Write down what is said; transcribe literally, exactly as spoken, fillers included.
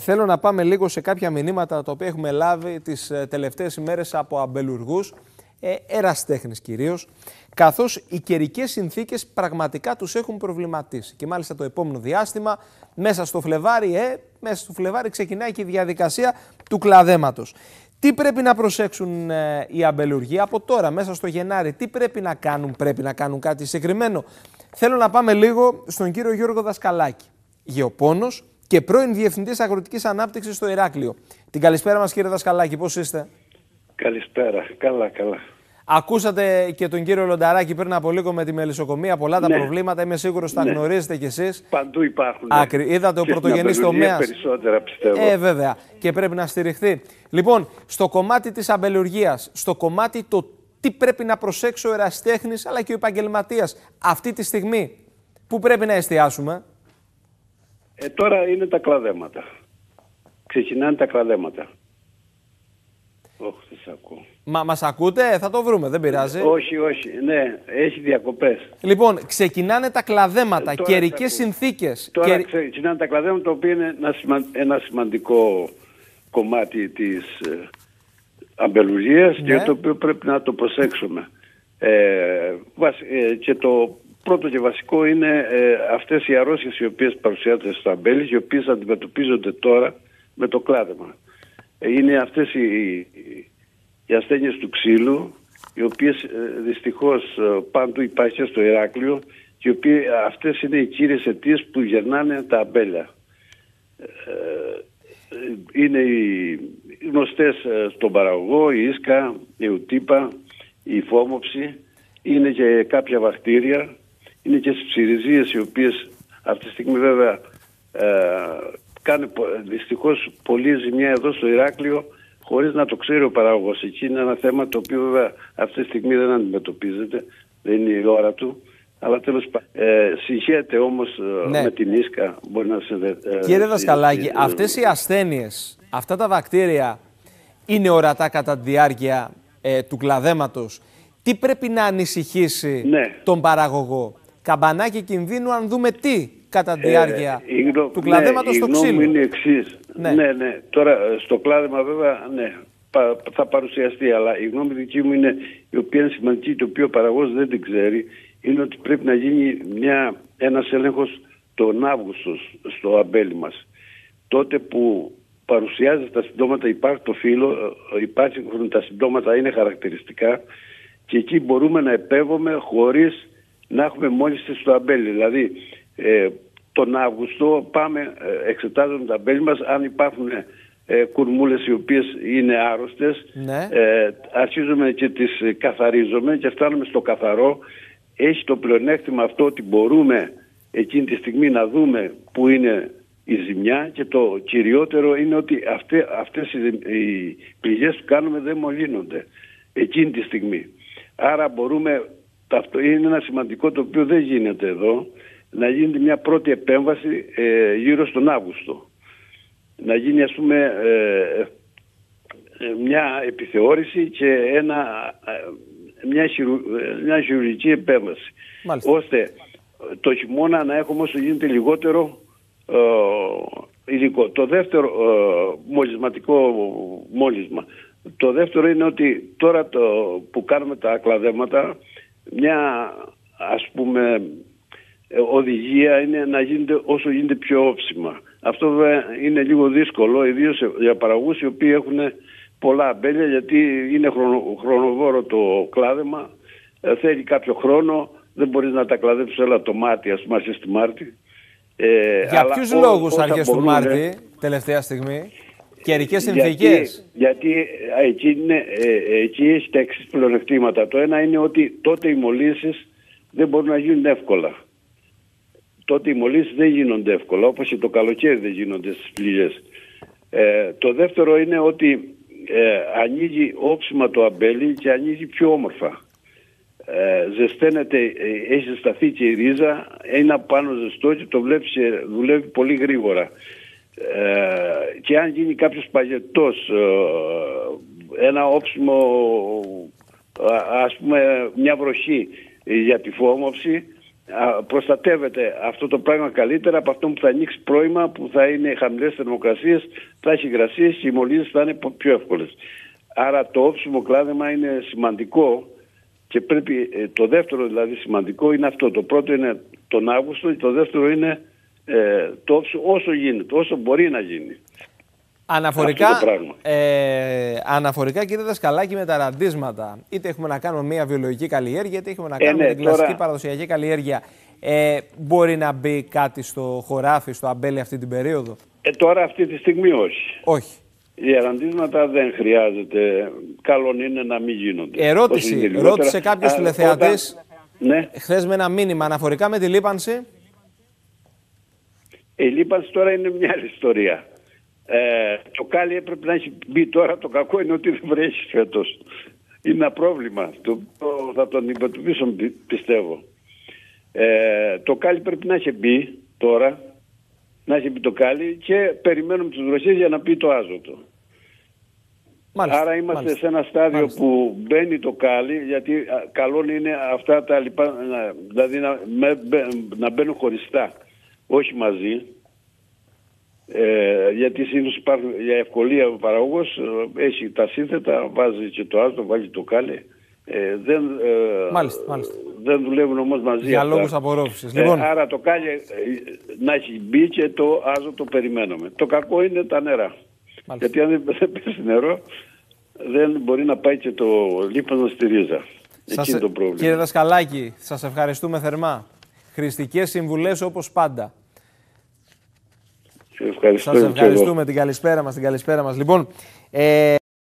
θέλω να πάμε λίγο σε κάποια μηνύματα τα οποία έχουμε λάβει τις τελευταίες ημέρες από αμπελουργούς, ε, ερασιτέχνες κυρίως, καθώς οι καιρικές συνθήκες πραγματικά τους έχουν προβληματίσει. Και μάλιστα το επόμενο διάστημα, μέσα στο Φλεβάρι, ε, μέσα στο Φλεβάρι ξεκινάει και η διαδικασία του κλαδέματος. Τι πρέπει να προσέξουν ε, οι αμπελουργοί από τώρα, μέσα στο Γενάρη, τι πρέπει να κάνουν, πρέπει να κάνουν κάτι συγκεκριμένο? Θέλω να πάμε λίγο στον κύριο Γιώργο Δασκαλάκη, γεωπόνος και πρώην Διευθυντής Αγροτικής Ανάπτυξης στο Ηράκλειο. Την καλησπέρα μας, κύριε Δασκαλάκη, πώς είστε? Καλησπέρα, καλά, καλά. Ακούσατε και τον κύριο Λονταράκη πριν από λίγο με τη μελισσοκομεία, πολλά τα ναι. προβλήματα, είμαι σίγουρος τα ναι. γνωρίζετε κι εσείς. Παντού υπάρχουν. Άκρη. Είδατε ο πρωτογενής τομέας. Περισσότερα πιστεύω. Ε, βέβαια. Και πρέπει να στηριχθεί. Λοιπόν, στο κομμάτι της αμπελουργίας, στο κομμάτι το τι πρέπει να προσέξει ο ερασιτέχνης αλλά και ο επαγγελματίας αυτή τη στιγμή, πού πρέπει να εστιάσουμε? Ε, τώρα είναι τα κλαδέματα. Ξεκινάνε τα κλαδέματα. Όχι, δεν σ' ακούω. Μα μας ακούτε, θα το βρούμε, δεν πειράζει. Όχι, όχι, ναι, έχει διακοπές. Λοιπόν, ξεκινάνε τα κλαδέματα, καιρικές συνθήκες. Τώρα και... ξεκινάνε τα κλαδέματα, το οποίο είναι ένα, σημα... ένα σημαντικό κομμάτι της ε, αμπελουργίας, ναι. και το οποίο πρέπει να το προσέξουμε. Ε, βασ... ε, και το πρώτο και βασικό είναι ε, αυτές οι αρρώστιες οι οποίες παρουσιάζονται στο αμπέλι, οι οποίες αντιμετωπίζονται τώρα με το κλάδεμα. Είναι αυτές οι, οι ασθένειες του ξύλου, οι οποίες ε, δυστυχώς ε, παντού υπάρχει στο Ηράκλειο, και οι οποίες, αυτές είναι οι κύριες αιτίες που γερνάνε τα αμπέλια. Ε, είναι οι γνωστές στον παραγωγό, η ίσκα, η ουτύπα, η φόμοψη, είναι και κάποια βακτήρια, είναι και στις ψιριζίες, οι οποίες αυτή τη στιγμή βέβαια ε, κάνει δυστυχώς πολύ ζημιά εδώ στο Ηράκλειο, χωρίς να το ξέρει ο παραγωγός. Εκεί είναι ένα θέμα το οποίο βέβαια αυτή τη στιγμή δεν αντιμετωπίζεται, δεν είναι η ώρα του. Αλλά τέλος πάντων, ε, συγχαίρεται όμως ναι. με την ίσκα. Μπορεί να σε, ε, Κύριε Δασκαλάκη, ε, αυτές οι ασθένειες, αυτά τα βακτήρια είναι ορατά κατά τη διάρκεια ε, του κλαδέματος. Τι πρέπει να ανησυχήσει ναι. τον παραγωγό? Καμπανάκι κινδύνου αν δούμε τι κατά τη διάρκεια ε, γνω... του κλαδέματος ναι, στο ξύλο? Η γνώμη μου είναι εξής. Ναι. ναι, ναι. Τώρα στο κλάδεμα βέβαια ναι, θα παρουσιαστεί, αλλά η γνώμη δική μου είναι, η οποία είναι σημαντική, το οποίο ο παραγωγός δεν την ξέρει, είναι ότι πρέπει να γίνει μια, ένας έλεγχος τον Αύγουστο στο αμπέλι μας. Τότε που παρουσιάζεται τα συμπτώματα, υπάρχει το φύλλο, υπάρχουν τα συμπτώματα, είναι χαρακτηριστικά, και εκεί μπορούμε να επέβουμε χωρίς να έχουμε μόλυνση στο αμπέλι. Δηλαδή ε, τον Αύγουστο πάμε, ε, εξετάζουμε τα αμπέλι μας, αν υπάρχουν ε, κουρμούλες οι οποίες είναι άρρωστες, ναι. ε, αρχίζουμε και τις καθαρίζουμε και φτάνουμε στο καθαρό. Έχει το πλεονέκτημα αυτό ότι μπορούμε εκείνη τη στιγμή να δούμε που είναι η ζημιά, και το κυριότερο είναι ότι αυτές, αυτές οι, οι πληγές που κάνουμε δεν μολύνονται εκείνη τη στιγμή. Άρα μπορούμε, αυτό είναι ένα σημαντικό το οποίο δεν γίνεται εδώ, να γίνει μια πρώτη επέμβαση ε, γύρω στον Αύγουστο. Να γίνει ας πούμε ε, ε, μια επιθεώρηση και ένα... Ε, Μια, χειρου, μια χειρουργική επέμβαση. Μάλιστα. Ώστε το χειμώνα να έχουμε όσο γίνεται λιγότερο ε, υλικό. Το δεύτερο ε, μολυσματικό μόλυσμα. Το δεύτερο είναι ότι τώρα το, που κάνουμε τα κλαδέματα, μια ας πούμε οδηγία είναι να γίνεται όσο γίνεται πιο όψιμα. Αυτό βέβαια είναι λίγο δύσκολο, ιδίως για παραγωγούς οι οποίοι έχουν πολλά αμπέλια, γιατί είναι χρονο, χρονοβόρο το κλάδεμα, ε, θέλει κάποιο χρόνο, δεν μπορείς να τα κλαδέψεις όλα το Μάρτι, ας πούμε, αρχές του Μάρτι. Ε, Για ποιους ό, λόγους αρχές του Μάρτι, τελευταία στιγμή, καιρικές συνθήκες? Γιατί, γιατί εκεί, είναι, ε, εκεί έχει τα εξής πλεονεκτήματα. Το ένα είναι ότι τότε οι μολύνσεις δεν μπορούν να γίνουν εύκολα. Τότε οι μολύνσεις δεν γίνονται εύκολα, όπως και το καλοκαίρι δεν γίνονται στις πληγές. Ε, το δεύτερο είναι ότι Ε, ανοίγει όψιμα το αμπέλι και ανοίγει πιο όμορφα. Ε, ζεσταίνεται, ε, έχει ζεσταθεί και η ρίζα, είναι πάνω ζεστό και το βλέπεις και δουλεύει πολύ γρήγορα. Ε, και αν γίνει κάποιος παγετός, ε, ένα όψιμο, ας πούμε μια βροχή για τη φόμοψη, προστατεύεται αυτό το πράγμα καλύτερα από αυτό που θα ανοίξει πρώιμα, που θα είναι χαμηλές θερμοκρασίες, θα έχει υγρασίες και οι μολύνσεις θα είναι πιο εύκολες. Άρα το όψιμο κλάδεμα είναι σημαντικό και πρέπει, το δεύτερο δηλαδή σημαντικό είναι αυτό. Το πρώτο είναι τον Αύγουστο και το δεύτερο είναι ε, το όψιμο όσο γίνεται, όσο μπορεί να γίνει. Αναφορικά, ε, αναφορικά κύριε Δασκαλάκη, με τα ραντίσματα, είτε έχουμε να κάνουμε μια βιολογική καλλιέργεια, είτε έχουμε να κάνουμε ε, ναι, την κλασική τώρα... παραδοσιακή καλλιέργεια, ε, μπορεί να μπει κάτι στο χωράφι, στο αμπέλι αυτή την περίοδο? Ε, τώρα αυτή τη στιγμή όχι. Όχι. Οι ραντίσματα δεν χρειάζεται. Καλό είναι να μην γίνονται. Ερώτηση, ρώτησε κάποιος τηλεθεατής όταν... ναι. χθες με ένα μήνυμα αναφορικά με τη λίπανση. Η λίπανση τώρα είναι μια άλλη ιστορία. Ε, το κάλλι έπρεπε να έχει μπει τώρα. Το κακό είναι ότι δεν βρέχει φέτος. Είναι ένα πρόβλημα. Το, το, θα τον υποτιμήσω, πιστεύω. Ε, το κάλλι πρέπει να έχει μπει τώρα. Να έχει μπει το κάλλι και περιμένουμε τις βροχές για να μπει το άζωτο. Μάλιστα, άρα είμαστε μάλιστα. σε ένα στάδιο μάλιστα. που μπαίνει το κάλλι, γιατί καλό είναι αυτά τα λοιπά, δηλαδή να, με, να μπαίνουν χωριστά, όχι μαζί. Ε, γιατί συνήθως υπάρχουν για ευκολία ο παραγωγός, έχει τα σύνθετα, βάζει και το άζωτο, βάζει το κάλλι. Ε, δεν, ε, μάλιστα, μάλιστα. δεν δουλεύουν όμως μαζί. Για λόγους απορρόφησης. Ε, λοιπόν. Άρα το κάλλι ε, να έχει μπει και το άζωτο περιμένουμε. Το κακό είναι τα νερά. Μάλιστα. Γιατί αν δεν πέσει νερό, δεν μπορεί να πάει και το λίπανο στη ρίζα. Εκεί είναι το πρόβλημα. Κύριε Δασκαλάκη, σας ευχαριστούμε θερμά. Χρηστικές συμβουλές όπως πάντα. Ευχαριστώ. Σας ευχαριστούμε. Την καλησπέρα μας, την καλησπέρα μας. Λοιπόν, ε...